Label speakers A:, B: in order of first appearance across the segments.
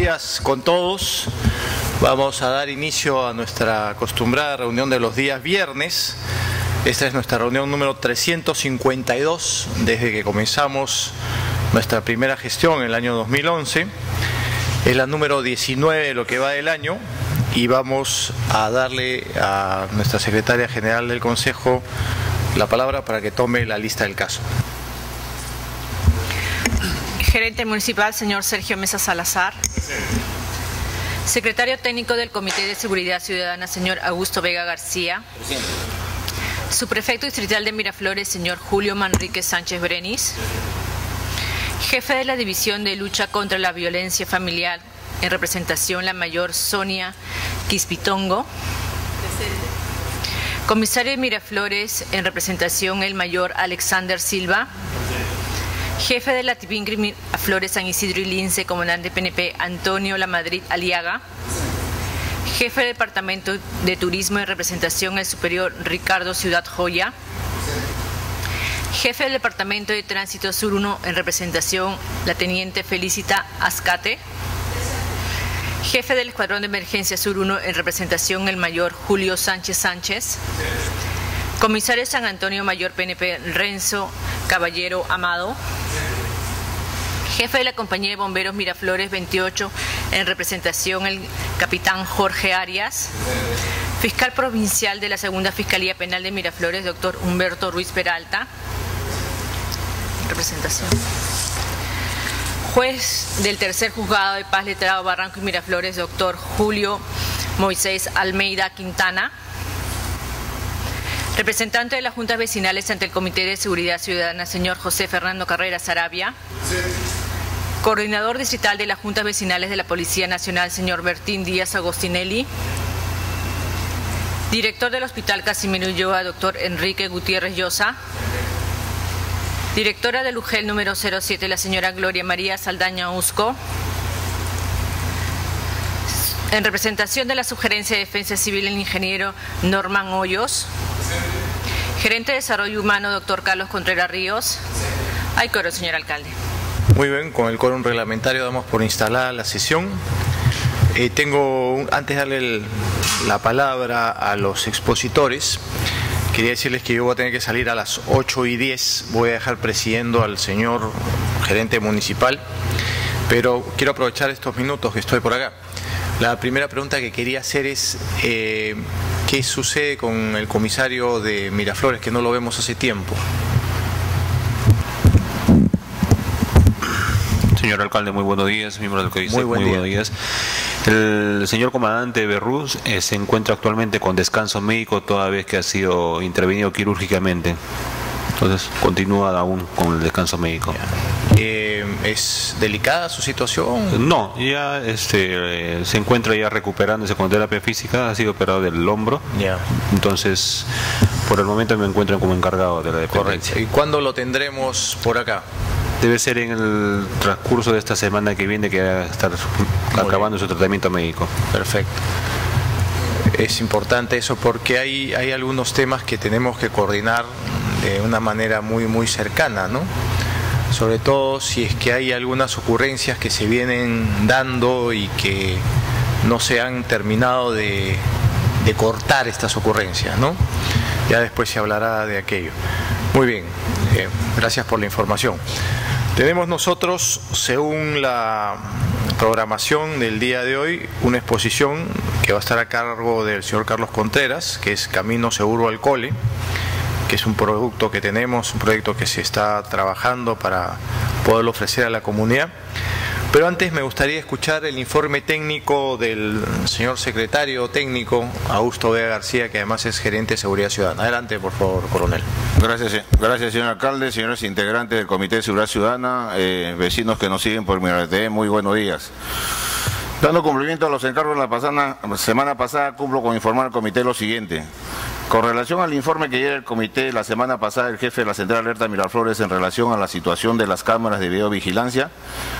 A: días con todos. Vamos a dar inicio a nuestra acostumbrada reunión de los días viernes. Esta es nuestra reunión número 352 desde que comenzamos nuestra primera gestión en el año 2011. Es la número 19 de lo que va del año y vamos a darle a nuestra secretaria general del Consejo la palabra para que tome la lista del caso.
B: Gerente municipal, señor Sergio Mesa Salazar. Secretario técnico del Comité de Seguridad Ciudadana, señor Augusto Vega García.
C: Presente.
B: Subprefecto distrital de Miraflores, señor Julio Manrique Sánchez Brenis. Jefe de la División de Lucha contra la Violencia Familiar, en representación la mayor Sonia Quispitongo.
D: Presente.
B: Comisario de Miraflores, en representación el mayor Alexander Silva. Jefe de la Tipíncri Miraflores, San Isidro y Lince, comandante PNP Antonio Lamadrid Aliaga. Jefe de Departamento de Turismo, en representación el superior Ricardo Ciudad Joya. Jefe del Departamento de Tránsito Sur 1, en representación la teniente Felicita Azcate. Jefe del Escuadrón de Emergencia Sur 1, en representación el mayor Julio Sánchez Sánchez. Comisario de San Antonio Mayor PNP Renzo Caballero Amado. Jefe de la Compañía de Bomberos Miraflores 28, en representación el capitán Jorge Arias. Fiscal provincial de la Segunda Fiscalía Penal de Miraflores, doctor Humberto Ruiz Peralta. Representación. Juez del Tercer Juzgado de Paz Letrado Barranco y Miraflores, doctor Julio Moisés Almeida Quintana. Representante de las Juntas Vecinales ante el Comité de Seguridad Ciudadana, señor José Fernando Carreras Arabia.
C: Sí.
B: Coordinador distrital de las Juntas Vecinales de la Policía Nacional, señor Bertín Díaz Agostinelli. Director del Hospital Casimiro Ulloa, doctor Enrique Gutiérrez Llosa. Directora del UGEL número 07, la señora Gloria María Saldaña Usco. En representación de la Sugerencia de Defensa Civil, el ingeniero Norman Hoyos. Gerente de Desarrollo Humano, doctor Carlos Contreras Ríos. Hay quórum, señor alcalde.
A: Muy bien, con el quórum reglamentario damos por instalada la sesión. Antes de darle la palabra a los expositores, quería decirles que yo voy a tener que salir a las 8:10, voy a dejar presidiendo al señor gerente municipal, pero quiero aprovechar estos minutos que estoy por acá. La primera pregunta que quería hacer es, ¿qué sucede con el comisario de Miraflores, que no lo vemos hace tiempo?
E: Señor alcalde, muy buenos días, miembros del CODICEC,
A: Muy buenos días.
E: El señor comandante Berrús se encuentra actualmente con descanso médico toda vez que ha sido intervenido quirúrgicamente. Entonces, continúa aún con el descanso médico.
A: ¿Es delicada su situación?
E: No, ya se encuentra ya recuperándose con terapia física, ha sido operado del hombro.
A: Ya.
E: Entonces, por el momento me encuentran como encargado de la dependencia.
A: Correcto. ¿Y cuándo lo tendremos por acá?
E: Debe ser en el transcurso de esta semana que viene, que va a estar acabando su tratamiento médico.
A: Perfecto. Es importante eso porque hay algunos temas que tenemos que coordinar de una manera muy cercana, ¿no? Sobre todo si es que hay algunas ocurrencias que se vienen dando y que no se han terminado de cortar estas ocurrencias, ¿no? Ya después se hablará de aquello. Muy bien, gracias por la información. Tenemos nosotros, según la programación del día de hoy, una exposición que va a estar a cargo del señor Carlos Contreras, que es Camino Seguro al Cole, que es un producto que tenemos, un proyecto que se está trabajando para poderlo ofrecer a la comunidad. Pero antes me gustaría escuchar el informe técnico del señor secretario técnico, Augusto Vega García, que además es gerente de Seguridad Ciudadana. Adelante, por favor, coronel.
C: Gracias, señor alcalde, señores integrantes del Comité de Seguridad Ciudadana, vecinos que nos siguen por MirTV, muy buenos días. Dando cumplimiento a los encargos de la semana pasada, cumplo con informar al comité lo siguiente. Con relación al informe que diera el comité la semana pasada, el jefe de la Central Alerta Miraflores en relación a la situación de las cámaras de videovigilancia,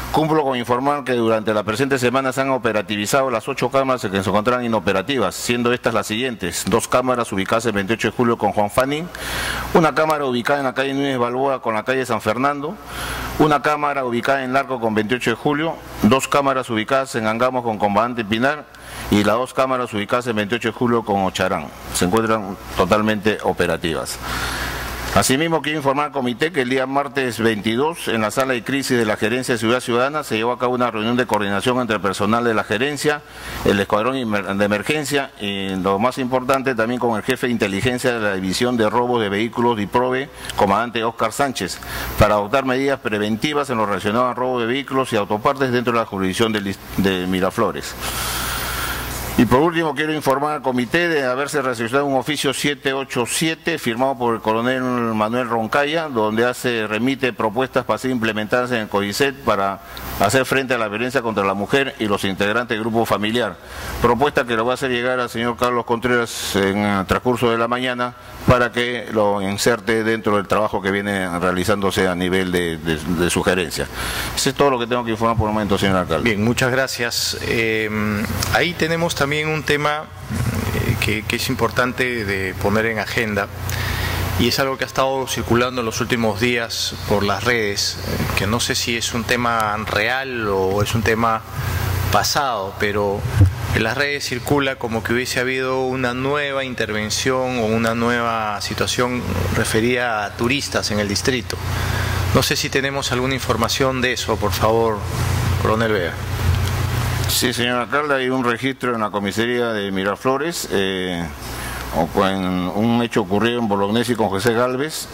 C: Cumplo con informar que durante la presente semana se han operativizado las 8 cámaras que se encontraban inoperativas, siendo estas las siguientes: 2 cámaras ubicadas el 28 de julio con Juan Fanning, una cámara ubicada en la calle Núñez Balboa con la calle San Fernando, una cámara ubicada en Larco con 28 de julio, 2 cámaras ubicadas en Angamos con Comandante Pinar y las 2 cámaras ubicadas en 28 de julio con Ocharán. Se encuentran totalmente operativas. Asimismo, quiero informar al comité que el día martes 22, en la sala de crisis de la Gerencia de Seguridad Ciudadana, se llevó a cabo una reunión de coordinación entre el personal de la gerencia, el escuadrón de emergencia y, lo más importante, también con el jefe de inteligencia de la División de Robos de Vehículos DIPROVE, comandante Óscar Sánchez, para adoptar medidas preventivas en lo relacionado a robo de vehículos y autopartes dentro de la jurisdicción de Miraflores. Y por último, quiero informar al comité de haberse recepcionado un oficio 787 firmado por el coronel Manuel Roncaya, donde remite propuestas para ser implementadas en el CODICET para hacer frente a la violencia contra la mujer y los integrantes del grupo familiar. Propuesta que lo va a hacer llegar al señor Carlos Contreras en el transcurso de la mañana para que lo inserte dentro del trabajo que viene realizándose a nivel de sugerencia. Eso es todo lo que tengo que informar por el momento, señor alcalde.
A: Bien, muchas gracias. Ahí tenemos también un tema que es importante de poner en agenda, y es algo que ha estado circulando en los últimos días por las redes, que no sé si es un tema real o es un tema pasado, pero en las redes circula como que hubiese habido una nueva intervención o una nueva situación referida a turistas en el distrito. No sé si tenemos alguna información de eso, por favor, coronel Vega.
C: Sí, señor alcalde, hay un registro en la comisaría de Miraflores, un hecho ocurrido en Bolognesi con José Gálvez.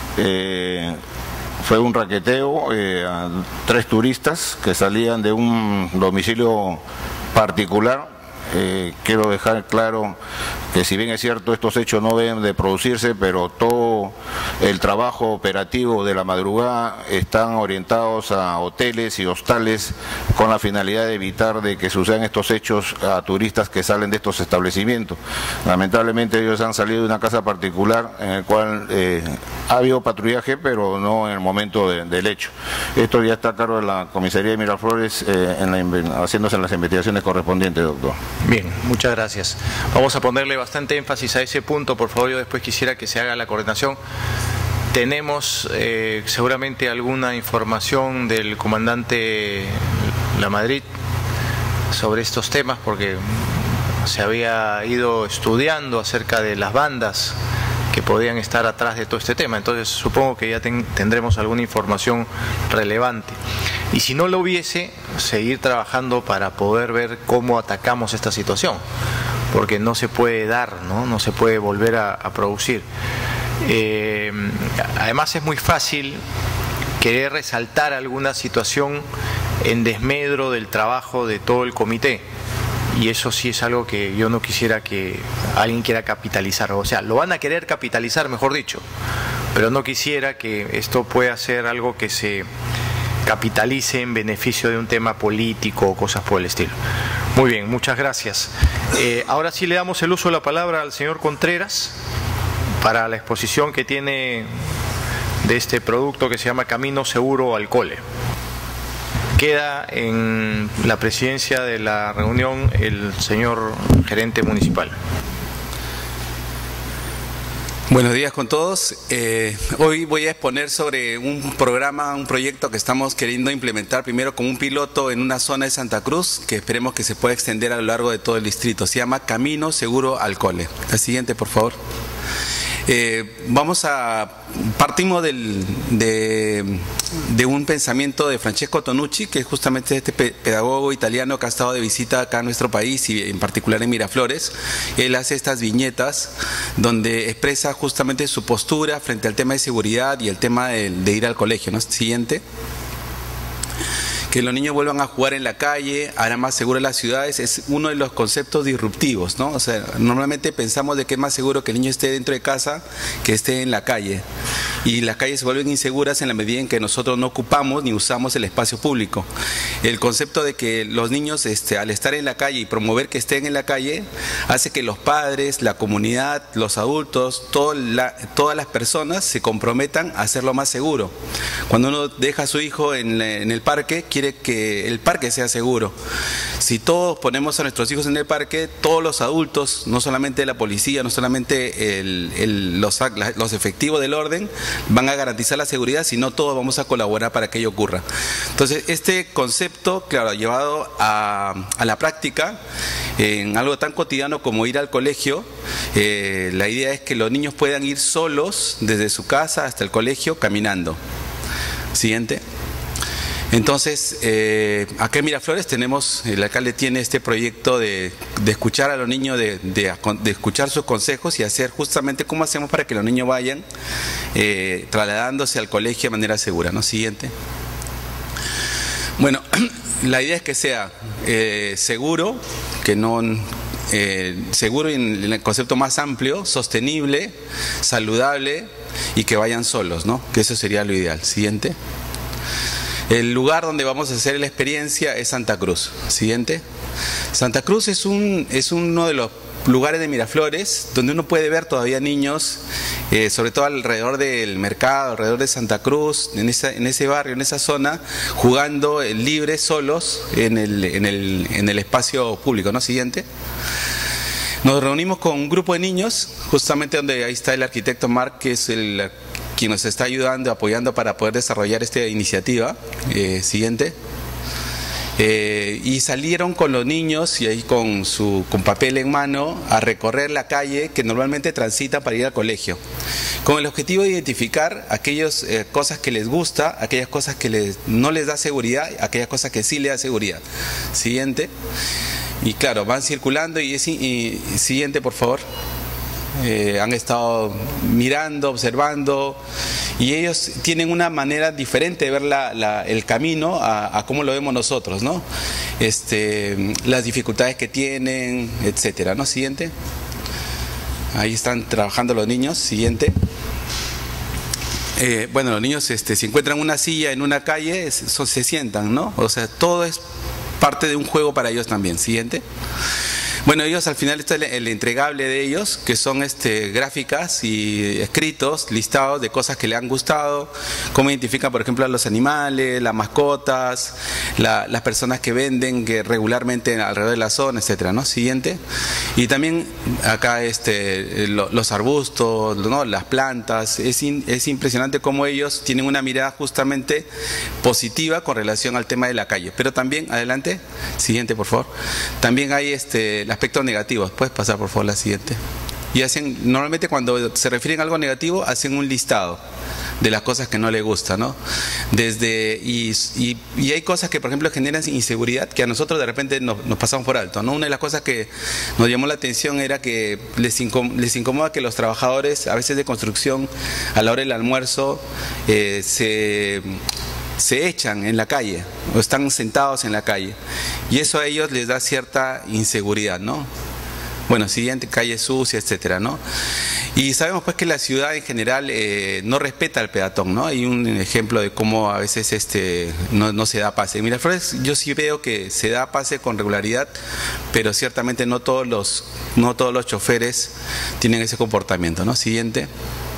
C: Fue un raqueteo a 3 turistas que salían de un domicilio particular. Quiero dejar claro que, si bien es cierto, estos hechos no deben de producirse, pero todo el trabajo operativo de la madrugada están orientados a hoteles y hostales con la finalidad de evitar de que sucedan estos hechos a turistas que salen de estos establecimientos. Lamentablemente ellos han salido de una casa particular en el cual ha habido patrullaje, pero no en el momento del hecho. Esto ya está a cargo de la comisaría de Miraflores haciéndose las investigaciones correspondientes, doctor.
A: Bien, muchas gracias. Vamos a ponerle bastante énfasis a ese punto, por favor. Yo después quisiera que se haga la coordinación. Tenemos seguramente alguna información del comandante La Madrid sobre estos temas, porque se había ido estudiando acerca de las bandas que podían estar atrás de todo este tema. Entonces supongo que ya tendremos alguna información relevante. Y si no lo hubiese, seguir trabajando para poder ver cómo atacamos esta situación, porque no se puede dar, no se puede volver a producir. Además, es muy fácil querer resaltar alguna situación en desmedro del trabajo de todo el comité, y eso sí es algo que yo no quisiera que alguien quiera capitalizar. O sea, lo van a querer capitalizar, mejor dicho, pero no quisiera que esto pueda ser algo que se capitalice en beneficio de un tema político o cosas por el estilo. Muy bien, muchas gracias. Ahora sí le damos el uso de la palabra al señor Contreras para la exposición que tiene de este producto que se llama Camino Seguro al Cole. Queda en la presidencia de la reunión el señor gerente municipal.
D: Buenos días con todos. Hoy voy a exponer sobre un proyecto que estamos queriendo implementar primero como un piloto en una zona de Santa Cruz, que esperemos que se pueda extender a lo largo de todo el distrito. Se llama Camino Seguro al Cole. La siguiente, por favor. Partimos de un pensamiento de Francesco Tonucci, que es justamente este pedagogo italiano que ha estado de visita acá en nuestro país y en particular en Miraflores. Él hace estas viñetas donde expresa justamente su postura frente al tema de seguridad y el tema de ir al colegio, ¿no? Siguiente. Que los niños vuelvan a jugar en la calle, hará más seguras las ciudades, es uno de los conceptos disruptivos, ¿no? O sea, normalmente pensamos de que es más seguro que el niño esté dentro de casa que esté en la calle. y las calles se vuelven inseguras en la medida en que nosotros no ocupamos ni usamos el espacio público. El concepto de que los niños al estar en la calle y promover que estén en la calle hace que los padres, la comunidad, los adultos, todas las personas se comprometan a hacerlo más seguro. Cuando uno deja a su hijo en el parque, quiere que el parque sea seguro. Si todos ponemos a nuestros hijos en el parque, todos los adultos, no solamente la policía, no solamente los efectivos del orden, van a garantizar la seguridad, sino todos vamos a colaborar para que ello ocurra. Entonces, este concepto, claro, llevado a la práctica, en algo tan cotidiano como ir al colegio, la idea es que los niños puedan ir solos desde su casa hasta el colegio caminando. Siguiente. Entonces, acá en Miraflores el alcalde tiene este proyecto de escuchar a los niños, de escuchar sus consejos y hacer justamente cómo hacemos para que los niños vayan trasladándose al colegio de manera segura, ¿no? Siguiente. Bueno, la idea es que sea seguro, seguro en el concepto más amplio, sostenible, saludable y que vayan solos, ¿no? Que eso sería lo ideal. Siguiente. El lugar donde vamos a hacer la experiencia es Santa Cruz. Siguiente. Santa Cruz es uno de los lugares de Miraflores donde uno puede ver todavía niños, sobre todo alrededor del mercado, alrededor de Santa Cruz, en ese barrio, en esa zona, jugando libres, solos, en el espacio público, ¿no? Siguiente. Nos reunimos con un grupo de niños, justamente donde ahí está el arquitecto Marc, que es quien nos está ayudando, apoyando para poder desarrollar esta iniciativa. Siguiente. Y salieron con los niños y ahí con papel en mano a recorrer la calle que normalmente transitan para ir al colegio, con el objetivo de identificar aquellas cosas que les gusta, aquellas cosas que no les da seguridad, aquellas cosas que sí les da seguridad. Siguiente. Y claro, van circulando y siguiente, por favor. Han estado mirando, observando, y ellos tienen una manera diferente de ver el camino a cómo lo vemos nosotros, ¿no? Las dificultades que tienen, etcétera, ¿no? Siguiente. Ahí están trabajando los niños. Siguiente. Bueno, los niños si encuentran una silla en una calle, se sientan, ¿no? O sea, todo es parte de un juego para ellos también. Siguiente. Bueno, ellos al final está el entregable de ellos, que son gráficas y escritos, listados de cosas que le han gustado, cómo identifican, por ejemplo, a los animales, las mascotas, las personas que venden que regularmente alrededor de la zona, etcétera, ¿no? Siguiente. Y también acá los arbustos, ¿no? Las plantas. Es impresionante cómo ellos tienen una mirada justamente positiva con relación al tema de la calle. Pero también, adelante, siguiente, por favor. También hay aspectos negativos. Puedes pasar, por favor, la siguiente. Y normalmente cuando se refieren a algo negativo, hacen un listado de las cosas que no les gusta, ¿no? Y hay cosas que, por ejemplo, generan inseguridad, que a nosotros de repente nos pasamos por alto, ¿no? Una de las cosas que nos llamó la atención era que les incomoda que los trabajadores, a veces de construcción, a la hora del almuerzo, se echan en la calle o están sentados en la calle, y eso a ellos les da cierta inseguridad, ¿no? Bueno, siguiente, calle sucia, etcétera, ¿no? Y sabemos pues que la ciudad en general no respeta al peatón, ¿no? Hay un ejemplo de cómo a veces no se da pase. En Miraflores yo sí veo que se da pase con regularidad, pero ciertamente no todos los choferes tienen ese comportamiento, ¿no? Siguiente.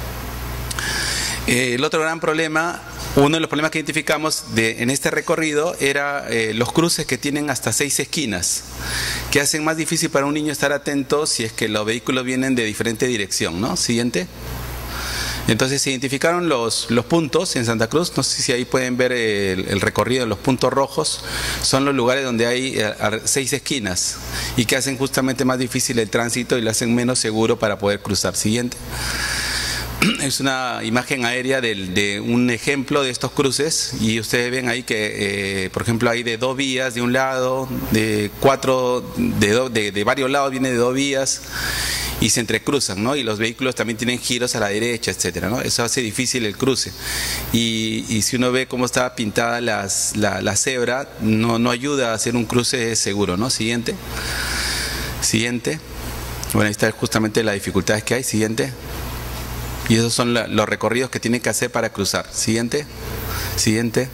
D: El otro gran problema, uno de los problemas que identificamos en este recorrido era los cruces que tienen hasta 6 esquinas, que hacen más difícil para un niño estar atento si es que los vehículos vienen de diferente dirección, ¿no? Siguiente. Entonces se identificaron los puntos en Santa Cruz, no sé si ahí pueden ver el recorrido, los puntos rojos, son los lugares donde hay 6 esquinas y que hacen justamente más difícil el tránsito y lo hacen menos seguro para poder cruzar. Siguiente. Es una imagen aérea de un ejemplo de estos cruces, y ustedes ven ahí que, por ejemplo, hay de 2 vías de un lado, de varios lados viene de 2 vías y se entrecruzan, ¿no? Y los vehículos también tienen giros a la derecha, etcétera, ¿no? Eso hace difícil el cruce. Y si uno ve cómo está pintada la cebra, no ayuda a hacer un cruce seguro, ¿no? Siguiente. Siguiente. Bueno, ahí está justamente las dificultades que hay. Siguiente. Y esos son los recorridos que tienen que hacer para cruzar. Siguiente. Siguiente.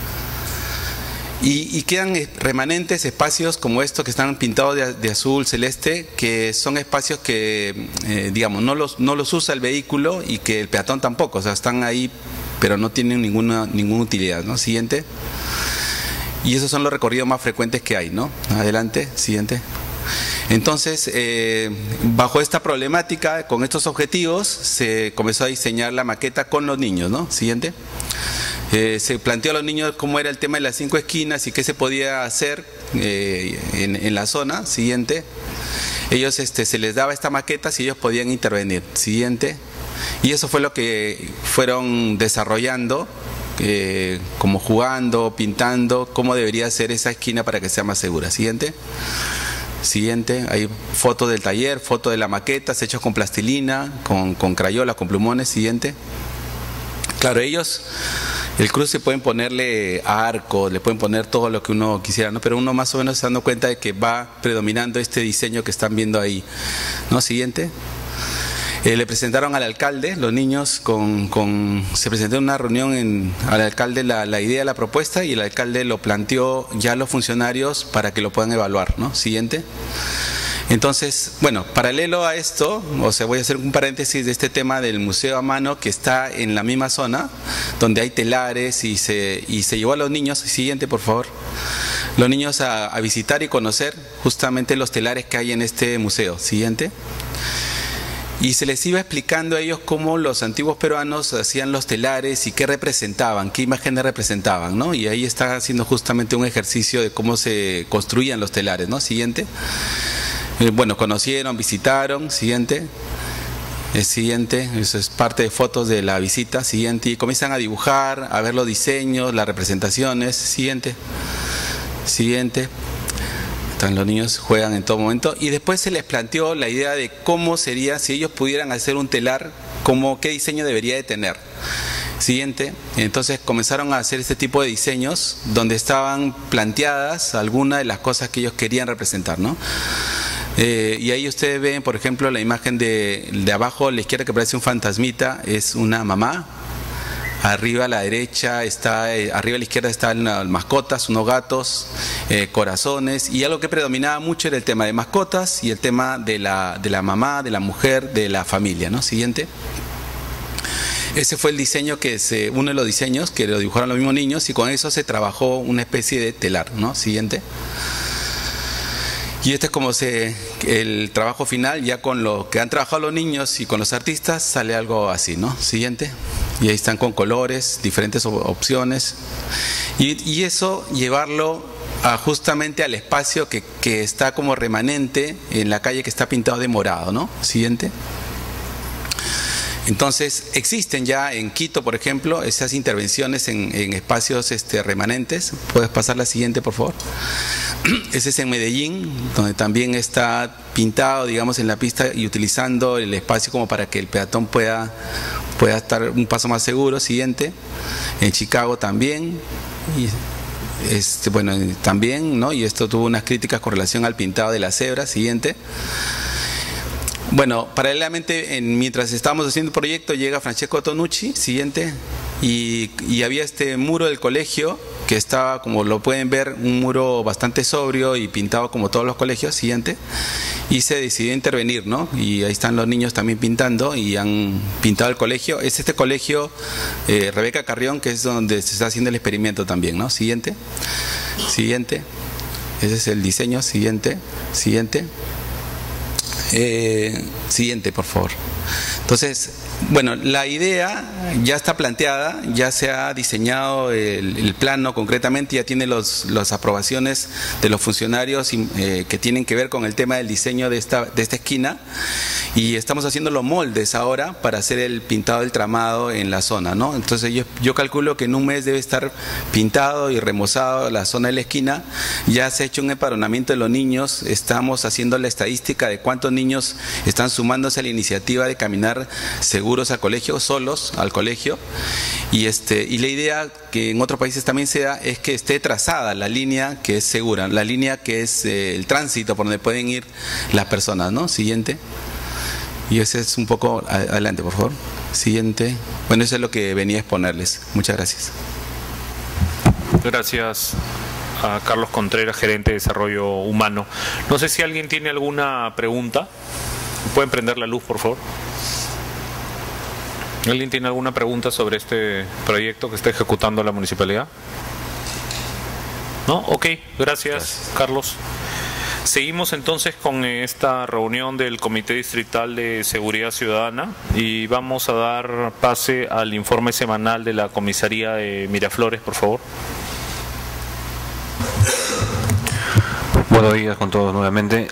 D: Y quedan remanentes espacios como estos que están pintados de azul celeste, que son espacios que, digamos, no los usa el vehículo y que el peatón tampoco, o sea, están ahí, pero no tienen ninguna utilidad, ¿no? Siguiente. Y esos son los recorridos más frecuentes que hay, ¿no? Adelante, siguiente. Entonces, bajo esta problemática, con estos objetivos, se comenzó a diseñar la maqueta con los niños, ¿no? Siguiente. Se planteó a los niños cómo era el tema de las 5 esquinas y qué se podía hacer en la zona. Siguiente. Ellos se les daba esta maqueta si ellos podían intervenir. Siguiente. Y eso fue lo que fueron desarrollando, como jugando, pintando, cómo debería ser esa esquina para que sea más segura. Siguiente. Siguiente, hay fotos del taller, fotos de la maqueta, hechos con plastilina, con crayola, con plumones. Siguiente. Claro, ellos, el cruce pueden ponerle arcos, le pueden poner todo lo que uno quisiera, ¿no? Pero uno más o menos se dando cuenta de que va predominando este diseño que están viendo ahí, ¿no? Siguiente. Le presentaron al alcalde, los niños se presentó en una reunión al alcalde la idea, la propuesta, y el alcalde lo planteó ya a los funcionarios para que lo puedan evaluar, ¿no? Siguiente. Entonces, bueno, paralelo a esto, o sea, voy a hacer un paréntesis de este tema del museo a mano que está en la misma zona, donde hay telares y se llevó a los niños, siguiente por favor, los niños a visitar y conocer justamente los telares que hay en este museo. Siguiente. Y se les iba explicando a ellos cómo los antiguos peruanos hacían los telares y qué representaban, qué imágenes representaban, ¿no? Y ahí está haciendo justamente un ejercicio de cómo se construían los telares, ¿no? Siguiente. Bueno, conocieron, visitaron. Siguiente. Siguiente, eso es parte de fotos de la visita. Siguiente. Y comienzan a dibujar, a ver los diseños, las representaciones. Siguiente. Siguiente. Los niños juegan en todo momento. Y después se les planteó la idea de cómo sería si ellos pudieran hacer un telar, qué diseño debería de tener. Siguiente. Entonces comenzaron a hacer este tipo de diseños donde estaban planteadas algunas de las cosas que ellos querían representar, ¿no? Y ahí ustedes ven, por ejemplo, la imagen de abajo a la izquierda, que parece un fantasmita, es una mamá. Arriba a la derecha arriba a la izquierda están las mascotas, unos gatos, corazones, y algo que predominaba mucho era el tema de mascotas y el tema de la mamá, de la mujer, de la familia, ¿no? Siguiente. Ese fue el diseño uno de los diseños que lo dibujaron los mismos niños, y con eso se trabajó una especie de telar, ¿no? Siguiente. Y este es como el trabajo final, ya con lo que han trabajado los niños y con los artistas, sale algo así, ¿no? Siguiente. Y ahí están con colores, diferentes opciones. Y eso llevarlo justamente al espacio que está como remanente en la calle, que está pintado de morado, ¿no? Siguiente. Entonces, existen ya en Quito, por ejemplo, esas intervenciones en espacios remanentes. ¿Puedes pasar la siguiente, por favor? Ese es en Medellín, donde también está pintado, digamos, en la pista y utilizando el espacio como para que el peatón pueda estar un paso más seguro. Siguiente. En Chicago también. Y bueno, también, ¿no? Y esto tuvo unas críticas con relación al pintado de la cebra. Siguiente. Bueno, paralelamente, mientras estábamos haciendo el proyecto, llega Francesco Tonucci. Siguiente. Y había este muro del colegio, que estaba, como lo pueden ver, un muro bastante sobrio y pintado como todos los colegios. Siguiente. Y se decidió intervenir, ¿no? Y ahí están los niños también pintando, y han pintado el colegio. Es este colegio Rebeca Carrión, que es donde se está haciendo el experimento también, ¿no? Siguiente. Siguiente. Ese es el diseño. Siguiente. Siguiente. Siguiente, por favor. Entonces, bueno, la idea ya está planteada, ya se ha diseñado el plano concretamente, ya tiene las aprobaciones de los funcionarios que tienen que ver con el tema del diseño de esta esquina, y estamos haciendo los moldes ahora para hacer el pintado del tramado en la zona, ¿no? Entonces yo calculo que en un mes debe estar pintado y remozado la zona de la esquina. Ya se ha hecho un empadronamiento de los niños, estamos haciendo la estadística de cuántos niños están sumándose a la iniciativa de caminar seguros al colegio, solos al colegio, y la idea que en otros países también se da es que esté trazada la línea que es segura, la línea que es el tránsito por donde pueden ir las personas, ¿no? Siguiente. Y ese es un poco, adelante por favor, siguiente. Bueno, eso es lo que venía a exponerles. Muchas gracias.
F: Gracias a Carlos Contreras, gerente de Desarrollo Humano. No sé si alguien tiene alguna pregunta. ¿Pueden prender la luz, por favor? ¿Alguien tiene alguna pregunta sobre este proyecto que está ejecutando la municipalidad? ¿No? Ok, gracias. Carlos. Seguimos entonces con esta reunión del Comité Distrital de Seguridad Ciudadana y vamos a dar pase al informe semanal de la Comisaría de Miraflores, por favor.
E: Buenos días con todos nuevamente.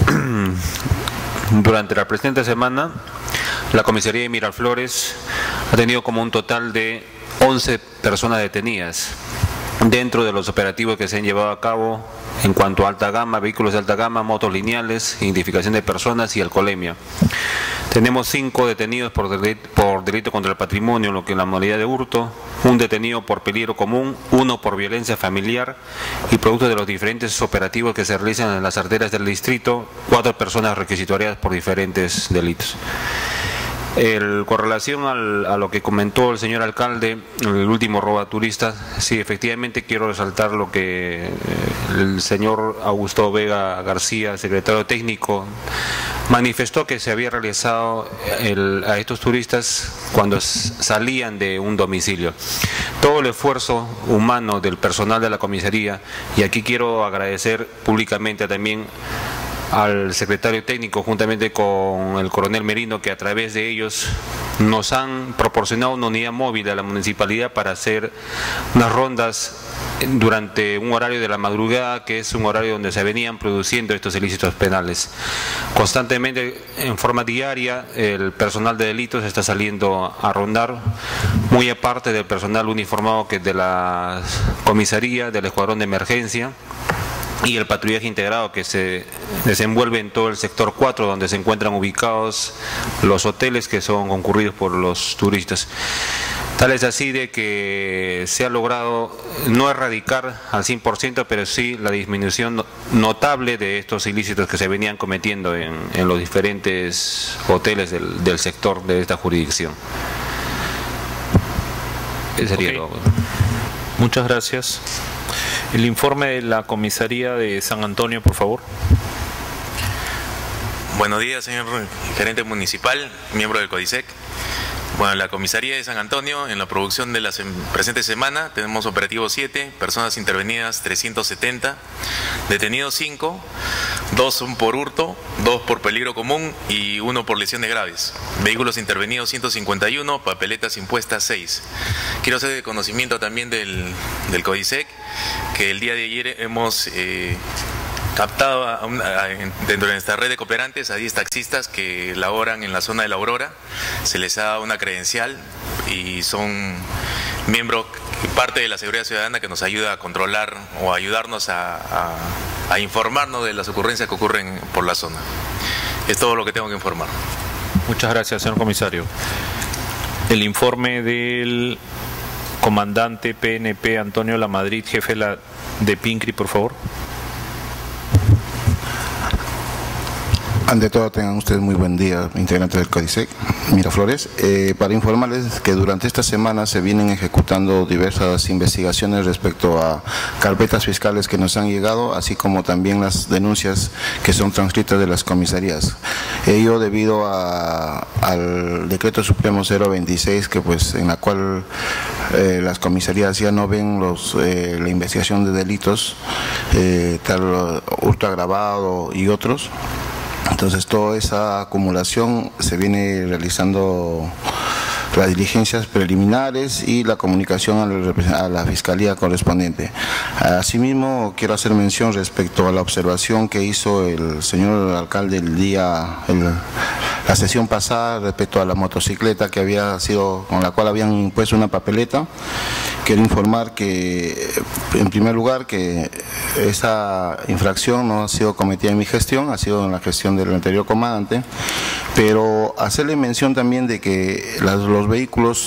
E: Durante la presente semana, la Comisaría de Miraflores ha tenido como un total de 11 personas detenidas dentro de los operativos que se han llevado a cabo en cuanto a alta gama, vehículos de alta gama, motos lineales, identificación de personas y alcoholemia. Tenemos 5 detenidos por delito contra el patrimonio, lo que es la modalidad de hurto, un detenido por peligro común, 1 por violencia familiar y producto de los diferentes operativos que se realizan en las arterias del distrito, 4 personas requisitoriadas por diferentes delitos. Con relación a lo que comentó el señor alcalde, el último robaturista, sí, efectivamente quiero resaltar lo que el señor Augusto Vega García, secretario técnico, manifestó que se había realizado a estos turistas cuando salían de un domicilio. Todo el esfuerzo humano del personal de la comisaría, y aquí quiero agradecer públicamente también al secretario técnico juntamente con el coronel Merino, que a través de ellos nos han proporcionado una unidad móvil a la municipalidad para hacer unas rondas durante un horario de la madrugada, que es un horario donde se venían produciendo estos ilícitos penales. Constantemente, en forma diaria, el personal de delitos está saliendo a rondar, muy aparte del personal uniformado que de la comisaría, del escuadrón de emergencia y el patrullaje integrado que se desenvuelve en todo el sector 4, donde se encuentran ubicados los hoteles que son concurridos por los turistas. Tal es así de que se ha logrado no erradicar al 100%, pero sí la disminución notable de estos ilícitos que se venían cometiendo en los diferentes hoteles del sector de esta jurisdicción. Ese sería todo.
F: Muchas gracias. El informe de la Comisaría de San Antonio, por favor.
G: Buenos días, señor gerente municipal, miembro del CODISEC. Bueno, la Comisaría de San Antonio, en la producción de la presente semana, tenemos operativos 7, personas intervenidas 370, detenidos 5, 2 son por hurto, 2 por peligro común y 1 por lesiones graves. Vehículos intervenidos 151, papeletas impuestas 6. Quiero hacer de conocimiento también del CODISEC que el día de ayer hemos captado dentro de nuestra red de cooperantes a 10 taxistas que laboran en la zona de La Aurora. Se les ha dado una credencial y son miembros, parte de la seguridad ciudadana que nos ayuda a controlar o a ayudarnos a informarnos de las ocurrencias que ocurren por la zona. Es todo lo que tengo que informar.
F: Muchas gracias, señor comisario. El informe del comandante PNP Antonio Lamadrid, jefe de PINCRI, por favor.
H: Ante todo, tengan ustedes muy buen día, integrantes del CODISEC Miraflores. Para informarles que durante esta semana se vienen ejecutando diversas investigaciones respecto a carpetas fiscales que nos han llegado, así como también las denuncias que son transcritas de las comisarías. Ello debido al decreto supremo 026, que pues en la cual las comisarías ya no ven la investigación de delitos, tal hurto agravado y otros. Entonces toda esa acumulación se viene realizando las diligencias preliminares y la comunicación a la fiscalía correspondiente. Asimismo, quiero hacer mención respecto a la observación que hizo el señor alcalde la sesión pasada respecto a la motocicleta que había sido, con la cual habían impuesto una papeleta. Quiero informar que, en primer lugar, que esa infracción no ha sido cometida en mi gestión, ha sido en la gestión del anterior comandante, pero hacerle mención también de que los vehículos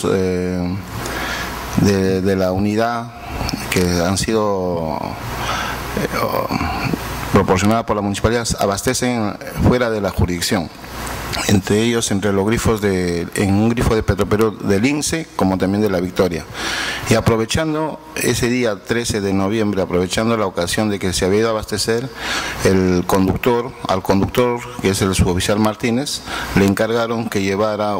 H: de la unidad que han sido proporcionada por la municipalidad abastecen fuera de la jurisdicción. Entre ellos, entre los grifos en un grifo de Petroperú del INSE, como también de La Victoria. Y aprovechando ese día 13 de noviembre, aprovechando la ocasión de que se había ido a abastecer, al conductor, que es el suboficial Martínez, le encargaron que llevara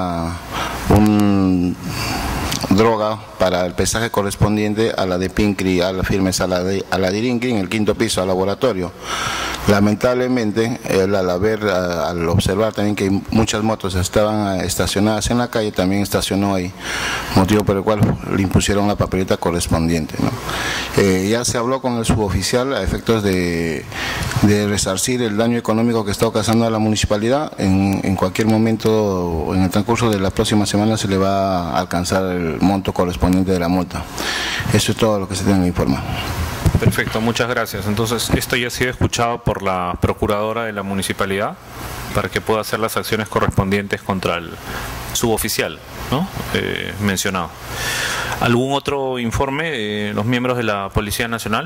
H: un droga para el pesaje correspondiente a la de Pincri, a la firme a la de Irinqui, en el 5.º piso, al laboratorio. Lamentablemente, él al observar también que muchas motos estaban estacionadas en la calle, también estacionó ahí, motivo por el cual le impusieron la papeleta correspondiente, ¿no? Ya se habló con el suboficial a efectos de resarcir el daño económico que está ocasionando a la municipalidad. En cualquier momento, en el transcurso de la próxima semana, se le va a alcanzar el monto correspondiente de la multa. Eso es todo lo que se tiene que informar.
F: Perfecto, muchas gracias. Entonces, esto ya ha sido escuchado por la procuradora de la municipalidad para que pueda hacer las acciones correspondientes contra el suboficial, ¿no? Mencionado. ¿Algún otro informe de los miembros de la Policía Nacional?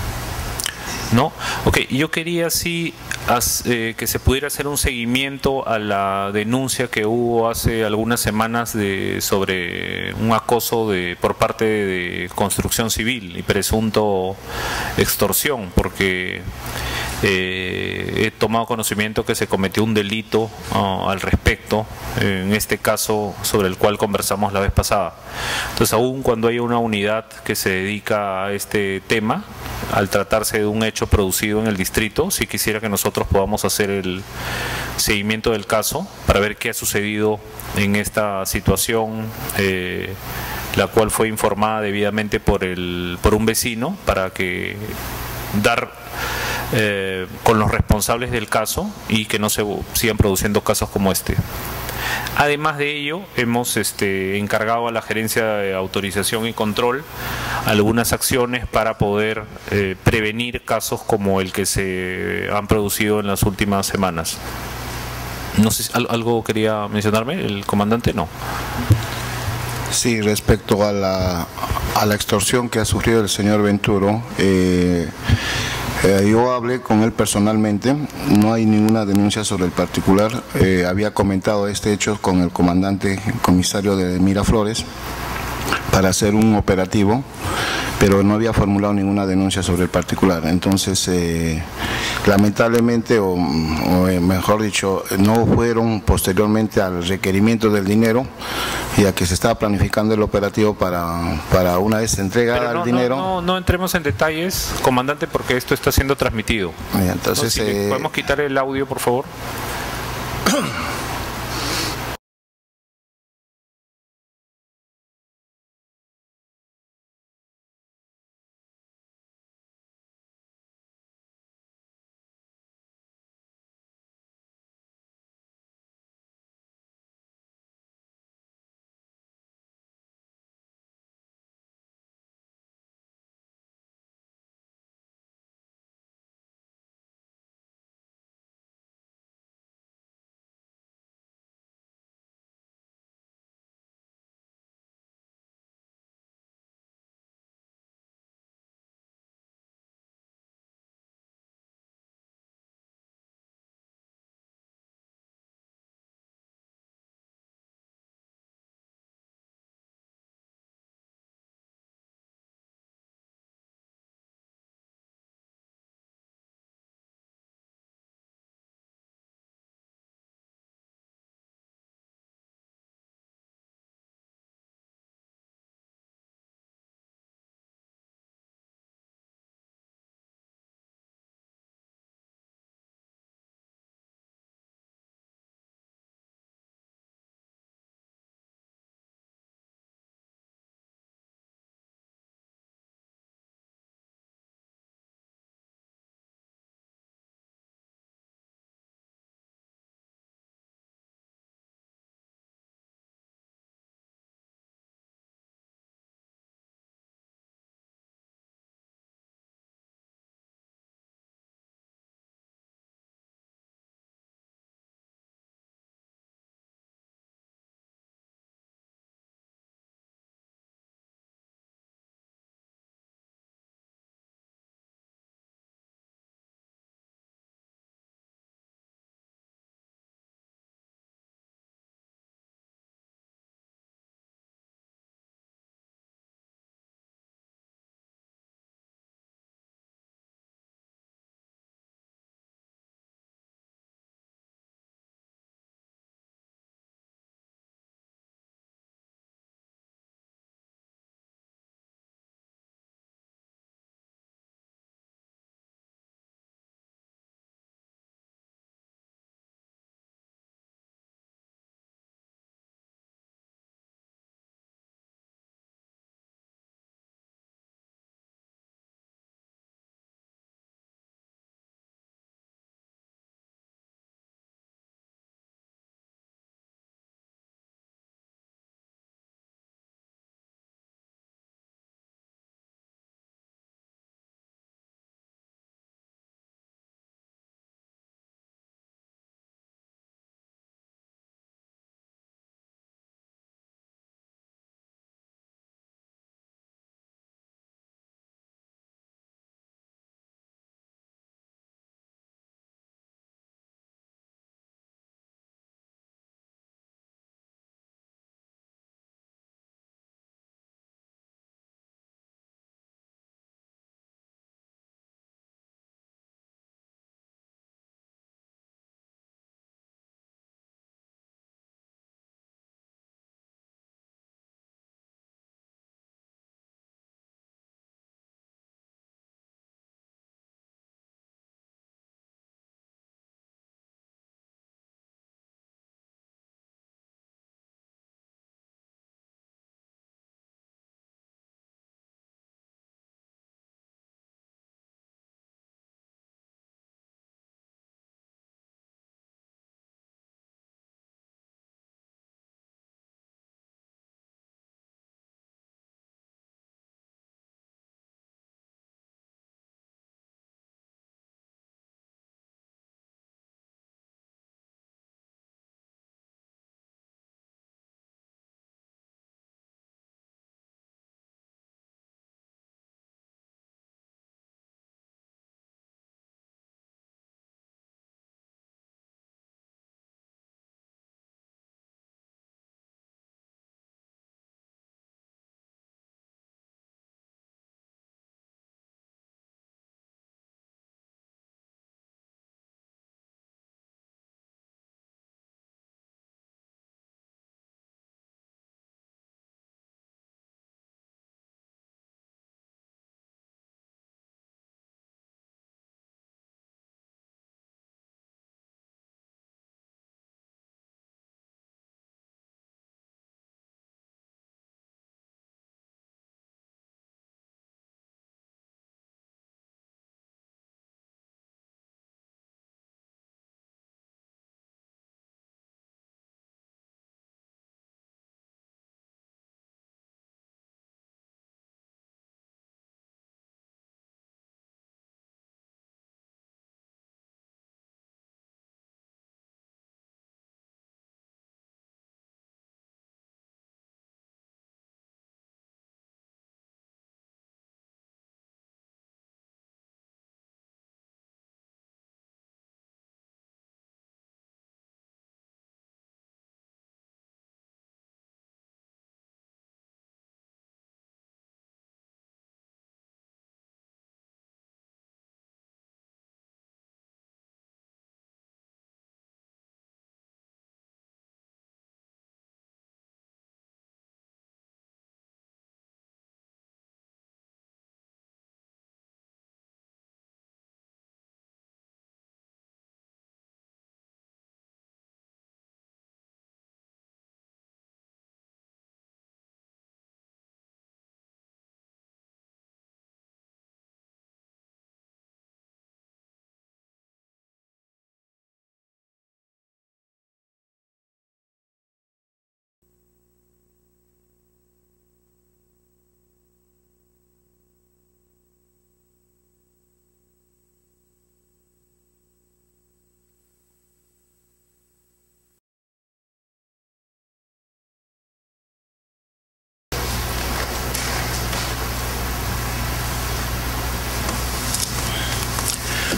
F: ¿No? Ok, yo quería sí que se pudiera hacer un seguimiento a la denuncia que hubo hace algunas semanas sobre un acoso por parte de Construcción Civil y presunto extorsión, porque he tomado conocimiento que se cometió un delito al respecto, en este caso sobre el cual conversamos la vez pasada. Entonces, aún cuando hay una unidad que se dedica a este tema, al tratarse de un hecho producido en el distrito, sí quisiera que nosotros podamos hacer el seguimiento del caso para ver qué ha sucedido en esta situación, la cual fue informada debidamente por un vecino, para que dar con los responsables del caso y que no se sigan produciendo casos como este. Además de ello, hemos encargado a la Gerencia de Autorización y Control algunas acciones para poder prevenir casos como el que se han producido en las últimas semanas. No sé si algo quería mencionarme el comandante. No.
H: Sí, respecto a la extorsión que ha sufrido el señor Venturo, yo hablé con él personalmente, no hay ninguna denuncia sobre el particular. Había comentado este hecho con el comandante comisario de Miraflores para hacer un operativo, pero no había formulado ninguna denuncia sobre el particular. Entonces, lamentablemente, o mejor dicho, no fueron posteriormente al requerimiento del dinero, ya que se estaba planificando el operativo para una vez entregada el dinero.
F: No entremos en detalles, comandante, porque esto está siendo transmitido.
H: Entonces,
F: ¿no? Si podemos quitar el audio, por favor.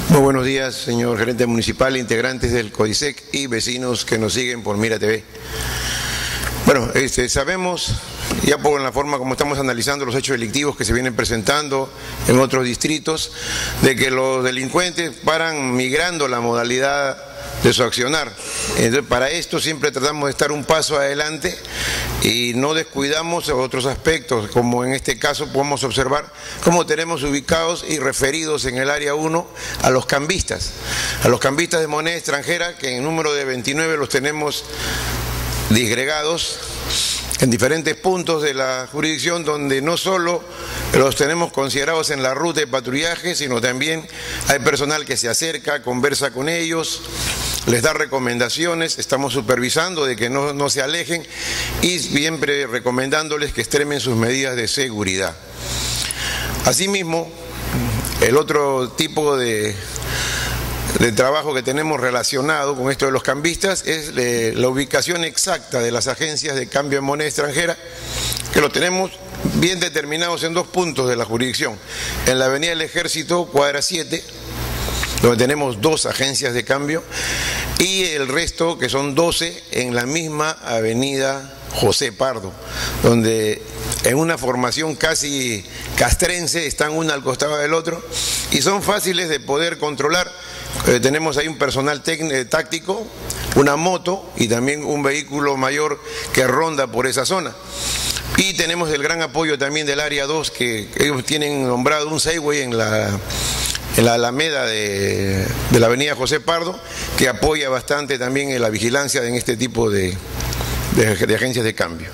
I: Muy buenos días, señor gerente municipal, integrantes del CODISEC y vecinos que nos siguen por Mira TV. Bueno, sabemos, ya por la forma como estamos analizando los hechos delictivos que se vienen presentando en otros distritos, de que los delincuentes paran migrando la modalidad de su accionar. Entonces, para esto siempre tratamos de estar un paso adelante y no descuidamos otros aspectos, como en este caso podemos observar cómo tenemos ubicados y referidos en el área 1 a los cambistas de moneda extranjera, que en número de 29 los tenemos disgregados en diferentes puntos de la jurisdicción, donde no solo los tenemos considerados en la ruta de patrullaje, sino también hay personal que se acerca, conversa con ellos, les da recomendaciones, estamos supervisando de que no se alejen y siempre recomendándoles que extremen sus medidas de seguridad. Asimismo, el otro tipo de trabajo que tenemos relacionado con esto de los cambistas es la ubicación exacta de las agencias de cambio de moneda extranjera, que lo tenemos bien determinados en 2 puntos de la jurisdicción: en la avenida del Ejército, cuadra 7, donde tenemos 2 agencias de cambio, y el resto, que son 12, en la misma avenida José Pardo, donde en una formación casi castrense están una al costado del otro y son fáciles de poder controlar. Tenemos ahí un personal táctico, una moto y también un vehículo mayor que ronda por esa zona. Y tenemos el gran apoyo también del área 2, que ellos tienen nombrado un Segway en la Alameda de la avenida José Pardo, que apoya bastante también en la vigilancia en este tipo de agencias de cambio.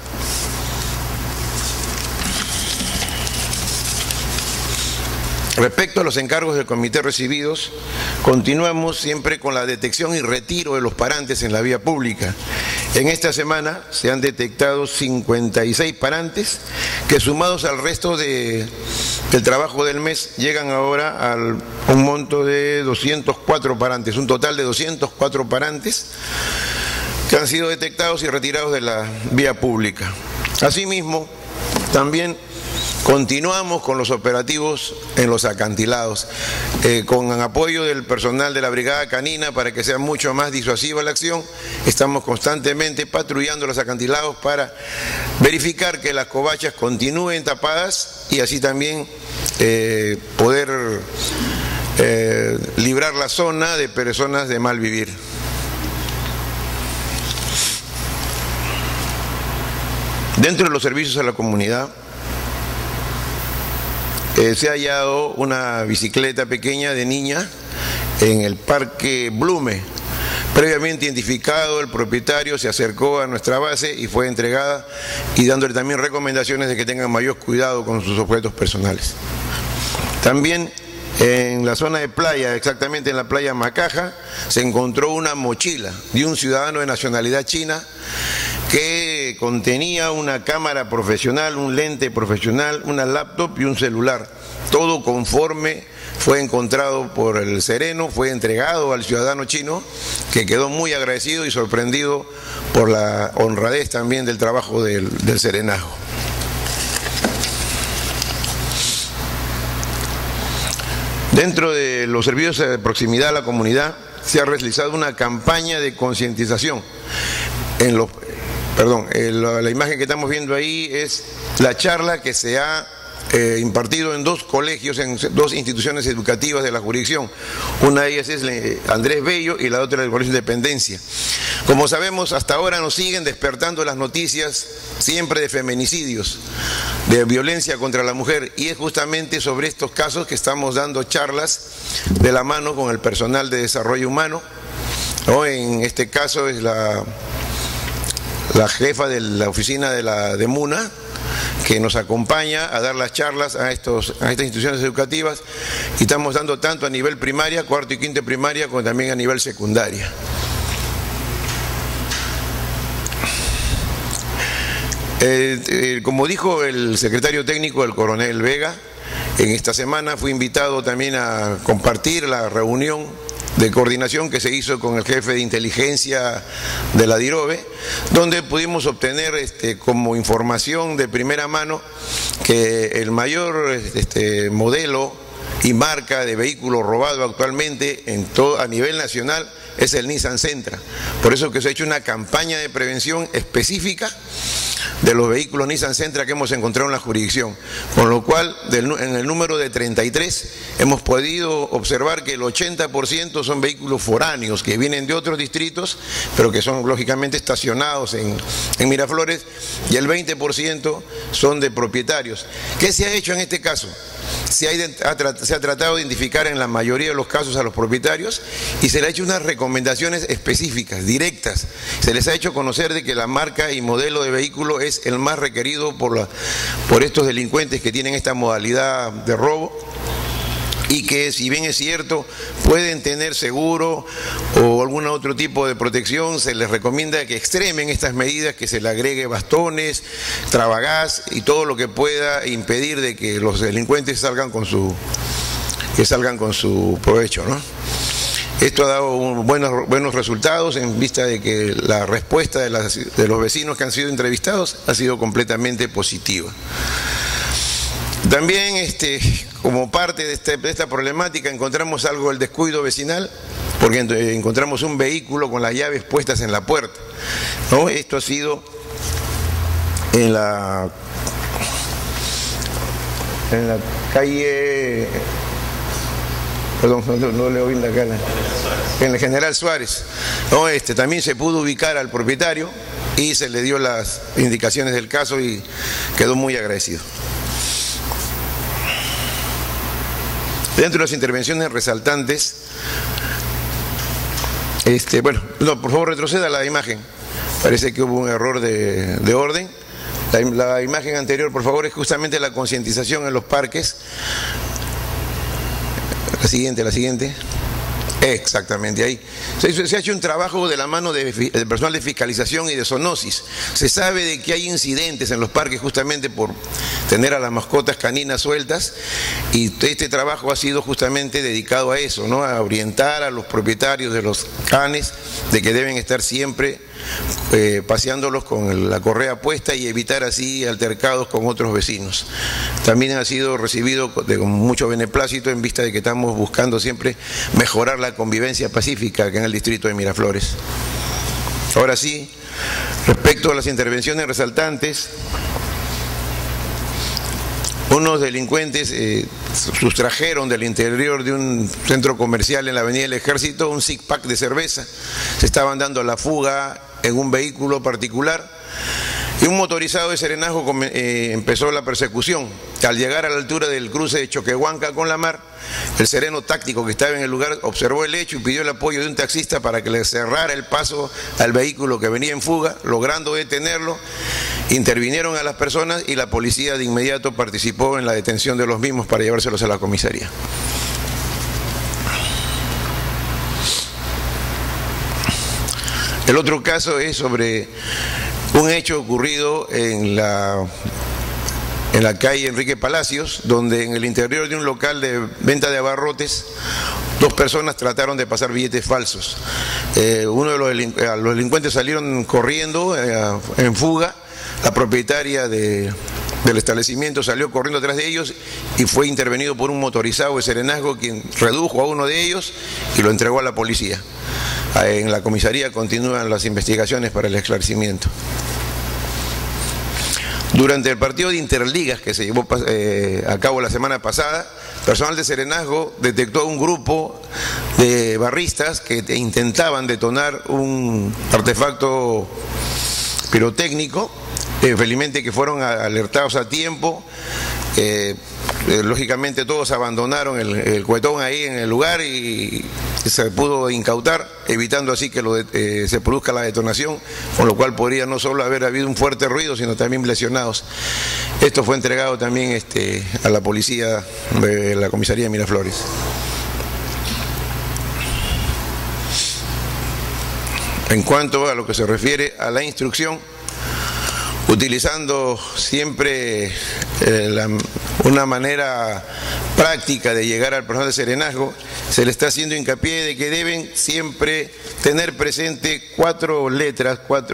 I: Respecto a los encargos del comité recibidos, continuamos siempre con la detección y retiro de los parantes en la vía pública. En esta semana se han detectado 56 parantes, que sumados al resto del trabajo del mes llegan ahora a un monto de 204 parantes, un total de 204 parantes que han sido detectados y retirados de la vía pública. Asimismo, también continuamos con los operativos en los acantilados, con apoyo del personal de la Brigada Canina para que sea mucho más disuasiva la acción. Estamos constantemente patrullando los acantilados para verificar que las covachas continúen tapadas y así también poder librar la zona de personas de mal vivir. Dentro de los servicios a la comunidad, se ha hallado una bicicleta pequeña de niña en el Parque Blume. Previamente identificado, el propietario se acercó a nuestra base y fue entregada, y dándole también recomendaciones de que tengan mayor cuidado con sus objetos personales. También en la zona de playa, exactamente en la playa Macaja, se encontró una mochila de un ciudadano de nacionalidad china que contenía una cámara profesional, un lente profesional, una laptop y un celular. Todo conforme fue encontrado por el sereno, fue entregado al ciudadano chino, que quedó muy agradecido y sorprendido por la honradez también del trabajo del serenazgo. Dentro de los servicios de proximidad a la comunidad se ha realizado una campaña de concientización. La imagen que estamos viendo ahí es la charla que se ha impartido en 2 colegios, en 2 instituciones educativas de la jurisdicción. Una de ellas es Andrés Bello y la otra el Colegio Independencia. Como sabemos, hasta ahora nos siguen despertando las noticias siempre de feminicidios, de violencia contra la mujer, y es justamente sobre estos casos que estamos dando charlas de la mano con el personal de desarrollo humano, ¿no? En este caso es la jefa de la oficina de MUNA, que nos acompaña a dar las charlas a estas instituciones educativas, y estamos dando tanto a nivel primaria, 4º y 5º primaria, como también a nivel secundaria. Como dijo el secretario técnico, el coronel Vega, en esta semana fui invitado también a compartir la reunión de coordinación que se hizo con el jefe de inteligencia de la DIROBE, donde pudimos obtener como información de primera mano que el mayor modelo y marca de vehículo robado actualmente a nivel nacional es el Nissan Sentra. Por eso que se ha hecho una campaña de prevención específica de los vehículos Nissan Sentra que hemos encontrado en la jurisdicción, con lo cual en el número de 33 hemos podido observar que el 80% son vehículos foráneos que vienen de otros distritos, pero que son lógicamente estacionados en Miraflores, y el 20% son de propietarios. ¿Qué se ha hecho en este caso? Se ha tratado de identificar en la mayoría de los casos a los propietarios y se le ha hecho unas recomendaciones específicas, directas. Se les ha hecho conocer de que la marca y modelo de vehículo es el más requerido por estos delincuentes que tienen esta modalidad de robo, y que, si bien es cierto, pueden tener seguro o algún otro tipo de protección, se les recomienda que extremen estas medidas, que se le agregue bastones, trabagás y todo lo que pueda impedir de que los delincuentes salgan con su provecho, ¿no? Esto ha dado buenos resultados en vista de que la respuesta de los vecinos que han sido entrevistados ha sido completamente positiva. También, como parte de esta problemática, encontramos algo del descuido vecinal, porque encontramos un vehículo con las llaves puestas en la puerta, ¿no? Esto ha sido en la calle, perdón, no leo bien la cara, en el General Suárez, ¿no? También se pudo ubicar al propietario y se le dio las indicaciones del caso y quedó muy agradecido. Dentro de las intervenciones resaltantes, por favor retroceda la imagen, parece que hubo un error de orden. La imagen anterior, por favor, es justamente la concientización en los parques. La siguiente. Exactamente, ahí. Se ha hecho un trabajo de la mano de personal de fiscalización y de zoonosis. Se sabe de que hay incidentes en los parques justamente por tener a las mascotas caninas sueltas, y este trabajo ha sido justamente dedicado a eso, ¿no? A orientar a los propietarios de los canes de que deben estar siempre paseándolos con la correa puesta y evitar así altercados con otros vecinos. También ha sido recibido con mucho beneplácito en vista de que estamos buscando siempre mejorar la convivencia pacífica acá en el distrito de Miraflores. Ahora sí, respecto a las intervenciones resaltantes, unos delincuentes sustrajeron del interior de un centro comercial en la Avenida del Ejército un six-pack de cerveza. Se estaban dando la fuga en un vehículo particular y un motorizado de Serenazgo empezó la persecución. Al llegar a la altura del cruce de Choquehuanca con la Mar, el sereno táctico que estaba en el lugar observó el hecho y pidió el apoyo de un taxista para que le cerrara el paso al vehículo que venía en fuga, logrando detenerlo. Intervinieron a las personas y la policía de inmediato participó en la detención de los mismos para llevárselos a la comisaría. El otro caso es sobre un hecho ocurrido en la calle Enrique Palacios, donde en el interior de un local de venta de abarrotes, dos personas trataron de pasar billetes falsos. Uno de los delincuentes salieron corriendo en fuga. La propietaria del establecimiento salió corriendo atrás de ellos y fue intervenido por un motorizado de Serenazgo, quien redujo a uno de ellos y lo entregó a la policía. En la comisaría continúan las investigaciones para el esclarecimiento. Durante el partido de Interligas que se llevó a cabo la semana pasada, personal de Serenazgo detectó un grupo de barristas que intentaban detonar un artefacto pirotécnico. Felizmente que fueron alertados a tiempo. Lógicamente todos abandonaron el cuetón ahí en el lugar y se pudo incautar, evitando así que se produzca la detonación, con lo cual podría no solo haber habido un fuerte ruido, sino también lesionados. Esto fue entregado también a la policía de la comisaría de Miraflores. En cuanto a lo que se refiere a la instrucción, utilizando siempre una manera práctica de llegar al personal de Serenazgo, se le está haciendo hincapié de que deben siempre tener presente cuatro letras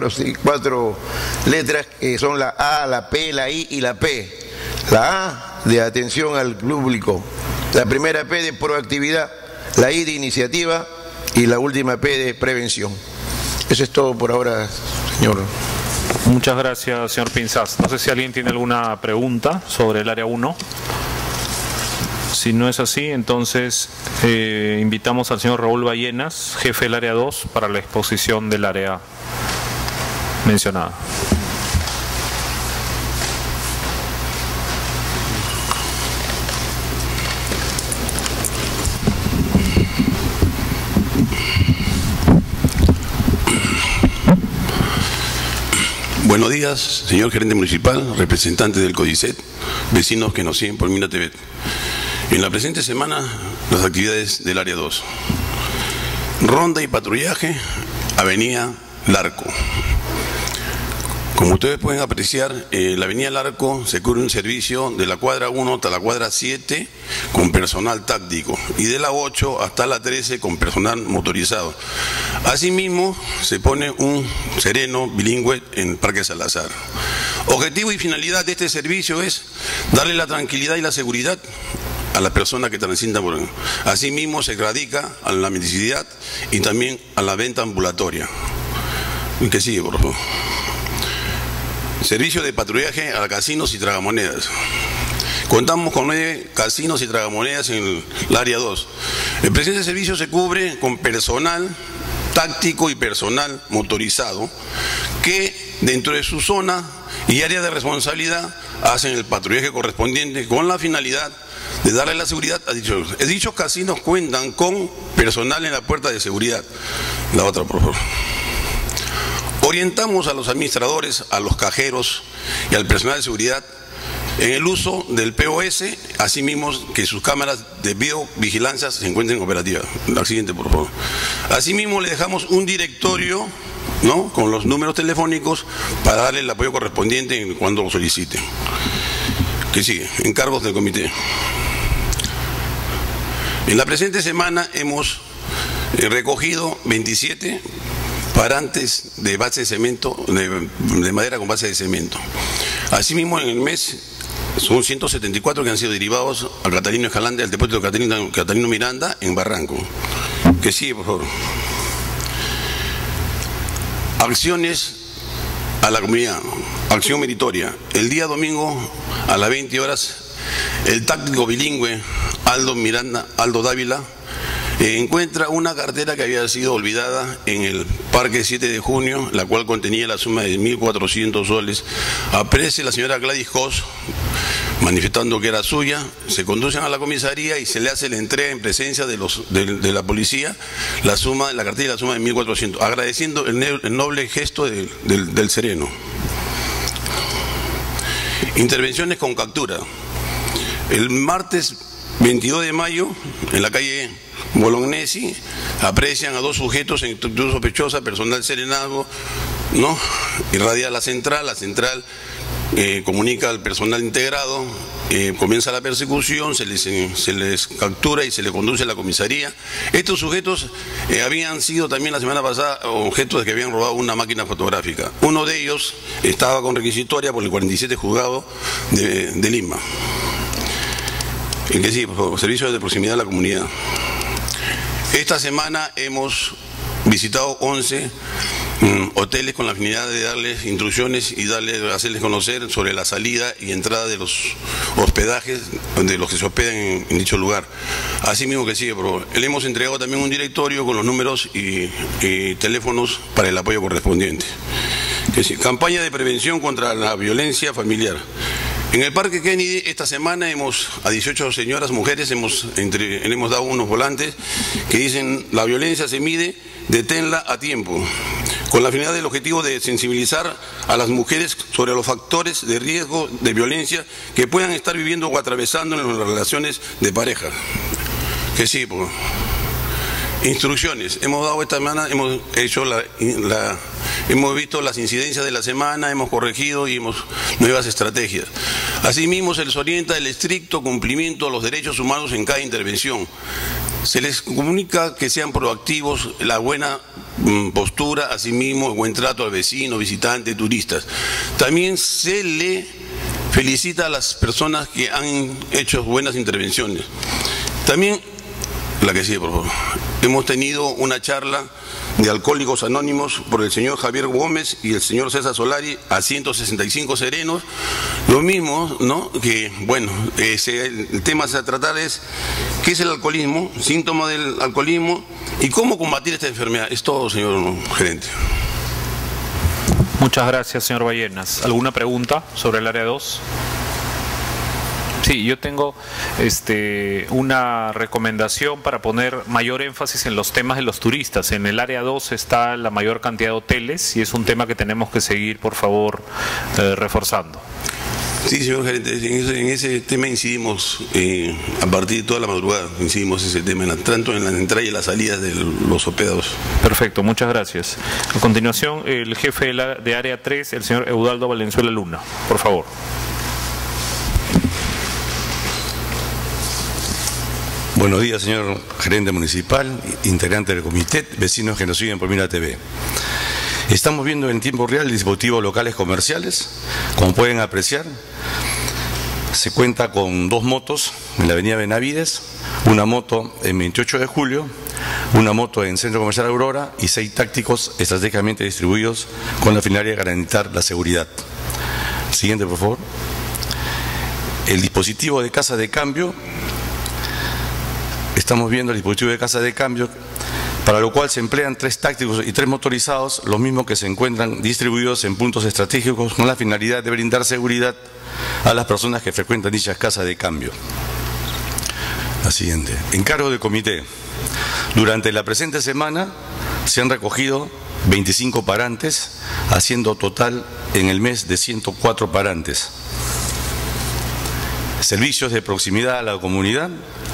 I: que son la A, la P, la I y la P. La A de atención al público, La primera P de proactividad, la I de iniciativa y la última P de prevención. Eso es todo por ahora, señor.
F: Muchas gracias, señor Pinzás. No sé si alguien tiene alguna pregunta sobre el área 1. Si no es así, entonces invitamos al señor Raúl Ballenas, jefe del área 2, para la exposición del área mencionada.
J: Buenos días, señor gerente municipal, representante del CODICET, vecinos que nos siguen por Mira TV. En la presente semana, las actividades del área 2. Ronda y patrullaje, avenida Larco. Como ustedes pueden apreciar, la avenida Larco se cubre un servicio de la cuadra 1 hasta la cuadra 7 con personal táctico y de la 8 hasta la 13 con personal motorizado. Asimismo, se pone un sereno bilingüe en el Parque Salazar. Objetivo y finalidad de este servicio es darle la tranquilidad y la seguridad a las personas que transitan por él. Asimismo, se radica a la mendicidad y también a la venta ambulatoria. ¿Qué sigue, por favor? Servicio de patrullaje a casinos y tragamonedas. Contamos con 9 casinos y tragamonedas en el área 2. El presente servicio se cubre con personal táctico y personal motorizado que dentro de su zona y área de responsabilidad hacen el patrullaje correspondiente con la finalidad de darle la seguridad a dichos casinos. Cuentan con personal en la puerta de seguridad. La otra, por favor. Orientamos a los administradores, a los cajeros y al personal de seguridad en el uso del POS, asimismo que sus cámaras de videovigilancia se encuentren operativas. La siguiente, por favor. Asimismo, le dejamos un directorio, ¿no?, con los números telefónicos para darle el apoyo correspondiente cuando lo soliciten. ¿Qué sigue? Encargos del comité. En la presente semana hemos recogido 27 parantes de base de cemento, de madera con base de cemento. Asimismo, en el mes son 174 que han sido derivados a Catalino Escalante, al depósito de Catalino Miranda, en Barranco. Que sigue, por favor. Acciones a la comunidad. Acción meritoria. El día domingo a las 20 horas, el táctico bilingüe Aldo Dávila encuentra una cartera que había sido olvidada en el Parque 7 de Junio, la cual contenía la suma de 1.400 soles. Aparece la señora Gladys Cos, manifestando que era suya. Se conducen a la comisaría y se le hace la entrega en presencia de la policía, la cartera y la suma de 1.400, agradeciendo el noble gesto del sereno. Intervenciones con captura. El martes 22 de mayo, en la calle Bolognesi, aprecian a 2 sujetos en actitud sospechosa, personal serenazgo, ¿no?, irradia la central comunica al personal integrado, comienza la persecución, se les captura y se les conduce a la comisaría. Estos sujetos habían sido también la semana pasada objetos de que habían robado una máquina fotográfica. Uno de ellos estaba con requisitoria por el 47 juzgado de Lima. ¿En qué sí, por favor? Servicios de proximidad a la comunidad. Esta semana hemos visitado 11 hoteles con la finalidad de darles instrucciones y hacerles conocer sobre la salida y entrada de los hospedajes de los que se hospedan en dicho lugar. Así mismo que sigue, pero le hemos entregado también un directorio con los números y teléfonos para el apoyo correspondiente. Campaña de prevención contra la violencia familiar. En el Parque Kennedy esta semana a 18 señoras, mujeres, hemos dado unos volantes que dicen: la violencia se mide, deténla a tiempo, con la finalidad del objetivo de sensibilizar a las mujeres sobre los factores de riesgo de violencia que puedan estar viviendo o atravesando en las relaciones de pareja. Que sí, pues. Instrucciones. Hemos dado esta semana, hemos visto las incidencias de la semana, hemos corregido y nuevas estrategias. Asimismo, se les orienta el estricto cumplimiento de los derechos humanos en cada intervención. Se les comunica que sean proactivos, la buena postura, asimismo, el buen trato al vecino, visitante, turistas. También se le felicita a las personas que han hecho buenas intervenciones. También, la que sigue, por favor. Hemos tenido una charla de Alcohólicos Anónimos por el señor Javier Gómez y el señor César Solari a 165 serenos. Lo mismo, ¿no? Que, bueno, el tema a tratar es qué es el alcoholismo, síntomas del alcoholismo y cómo combatir esta enfermedad. Es todo, señor gerente.
F: Muchas gracias, señor Ballenas. ¿Alguna pregunta sobre el área 2? Sí, yo tengo una recomendación para poner mayor énfasis en los temas de los turistas. En el área 2 está la mayor cantidad de hoteles y es un tema que tenemos que seguir, por favor, reforzando.
J: Sí, señor gerente, en ese tema incidimos a partir de toda la madrugada, incidimos ese tema, tanto en la entrada y en las salidas de los hospedados.
F: Perfecto, muchas gracias. A continuación, el jefe de área 3, el señor Eudaldo Valenzuela Luna, por favor.
K: Buenos días, señor gerente municipal, integrante del comité, vecinos que nos siguen por Mira TV. Estamos viendo en tiempo real el dispositivo locales comerciales. Como pueden apreciar, se cuenta con 2 motos en la avenida Benavides, una moto en 28 de julio, una moto en Centro Comercial Aurora y 6 tácticos estratégicamente distribuidos con la finalidad de garantizar la seguridad. Siguiente, por favor. El dispositivo de casa de cambio. Estamos viendo el dispositivo de casa de cambio, para lo cual se emplean 3 tácticos y 3 motorizados, los mismos que se encuentran distribuidos en puntos estratégicos con la finalidad de brindar seguridad a las personas que frecuentan dichas casas de cambio. La siguiente. Encargo del comité. Durante la presente semana se han recogido 25 parantes, haciendo total en el mes de 104 parantes. Servicios de proximidad a la comunidad.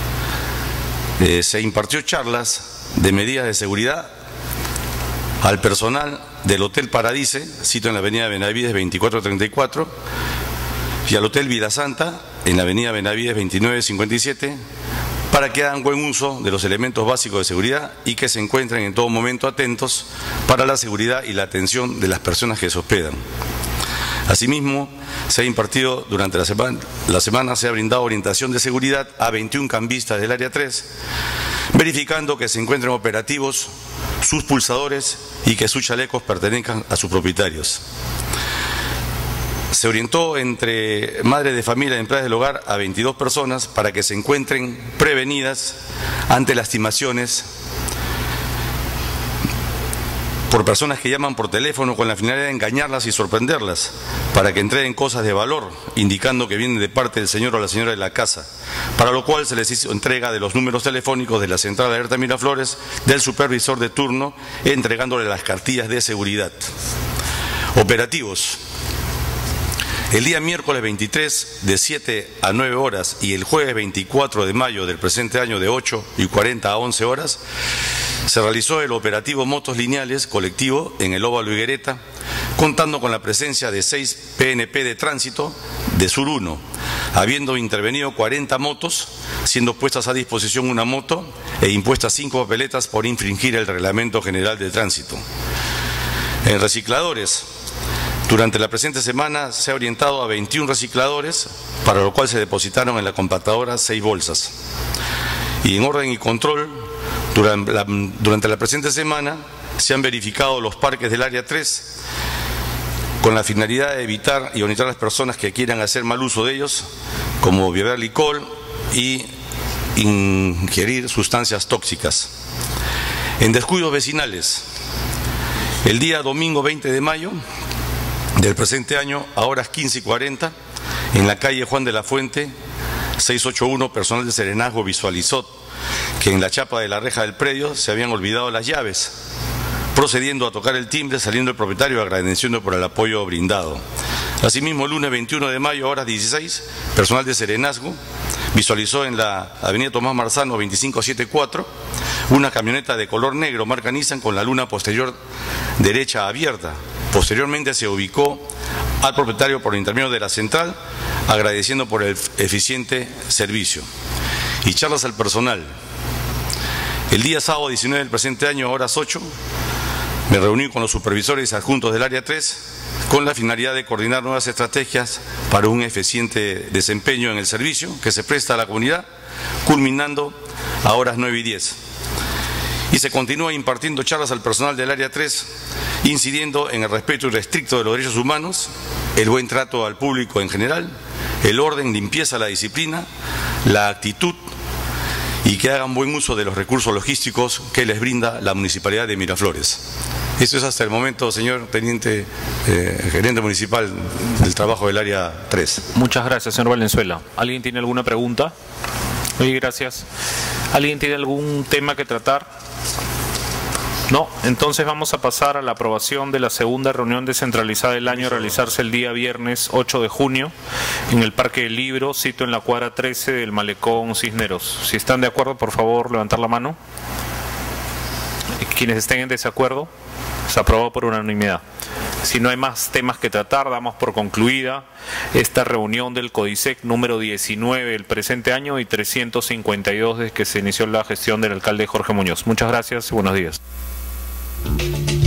K: Se impartió charlas de medidas de seguridad al personal del Hotel Paradise, sito en la avenida Benavides 2434, y al Hotel Vida Santa en la avenida Benavides 2957, para que hagan buen uso de los elementos básicos de seguridad y que se encuentren en todo momento atentos para la seguridad y la atención de las personas que se hospedan. Asimismo, se ha impartido durante la semana, se ha brindado orientación de seguridad a 21 cambistas del área 3, verificando que se encuentren operativos sus pulsadores y que sus chalecos pertenezcan a sus propietarios. Se orientó entre madres de familia y empleadas del hogar a 22 personas para que se encuentren prevenidas ante las estimaciones por personas que llaman por teléfono con la finalidad de engañarlas y sorprenderlas para que entreguen cosas de valor, indicando que vienen de parte del señor o la señora de la casa, para lo cual se les hizo entrega de los números telefónicos de la central de alerta Miraflores del supervisor de turno, entregándole las cartillas de seguridad. Operativos. El día miércoles 23 de 7 a 9 horas y el jueves 24 de mayo del presente año de 8:40 a 11 horas se realizó el operativo Motos Lineales colectivo en el Óvalo Higuereta, contando con la presencia de 6 PNP de tránsito de Sur 1, habiendo intervenido 40 motos, siendo puestas a disposición una moto e impuestas 5 papeletas por infringir el Reglamento General de Tránsito. En recicladores, durante la presente semana se ha orientado a 21 recicladores, para lo cual se depositaron en la compactadora 6 bolsas. Y en orden y control, durante la presente semana se han verificado los parques del área 3 con la finalidad de evitar y orientar a las personas que quieran hacer mal uso de ellos, como beber licor y ingerir sustancias tóxicas. En descuidos vecinales, el día domingo 20 de mayo del presente año, a horas 15:40, en la calle Juan de la Fuente, 681, personal de Serenazgo visualizó que en la chapa de la reja del predio se habían olvidado las llaves, procediendo a tocar el timbre, saliendo el propietario agradeciendo por el apoyo brindado. Asimismo, el lunes 21 de mayo, a horas 16, personal de Serenazgo visualizó en la avenida Tomás Marzano 2574 una camioneta de color negro marca Nissan con la luna posterior derecha abierta. Posteriormente se ubicó al propietario por intermedio de la central, agradeciendo por el eficiente servicio. Y charlas al personal. El día sábado 19 del presente año, a horas 8, me reuní con los supervisores adjuntos del área 3, con la finalidad de coordinar nuevas estrategias para un eficiente desempeño en el servicio que se presta a la comunidad, culminando a horas 9:10. Y se continúa impartiendo charlas al personal del área 3, incidiendo en el respeto irrestricto de los derechos humanos, el buen trato al público en general, el orden, limpieza, la disciplina, la actitud y que hagan buen uso de los recursos logísticos que les brinda la Municipalidad de Miraflores. Esto es hasta el momento, señor teniente gerente municipal del trabajo del área 3.
F: Muchas gracias, señor Valenzuela. ¿Alguien tiene alguna pregunta? Sí, gracias. ¿Alguien tiene algún tema que tratar? No, entonces vamos a pasar a la aprobación de la segunda reunión descentralizada del año a realizarse el día viernes 8 de junio en el Parque del Libro, sito en la cuadra 13 del Malecón Cisneros. Si están de acuerdo, por favor, levantar la mano. Quienes estén en desacuerdo, se aprobó por unanimidad. Si no hay más temas que tratar, damos por concluida esta reunión del CODISEC número 19 del presente año y 352 desde que se inició la gestión del alcalde Jorge Muñoz. Muchas gracias y buenos días.